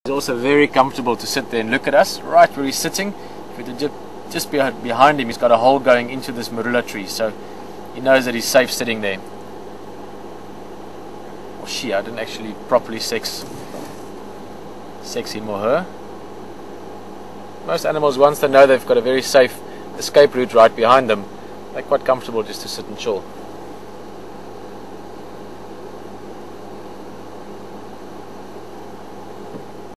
also very comfortable to sit there and look at us right where he's sitting. If we did just behind him, he's got a hole going into this marula tree, so he knows that he's safe sitting there. Or she, I didn't actually properly sex him or her. Most animals, once they know they've got a very safe escape route right behind them, they're quite comfortable just to sit and chill.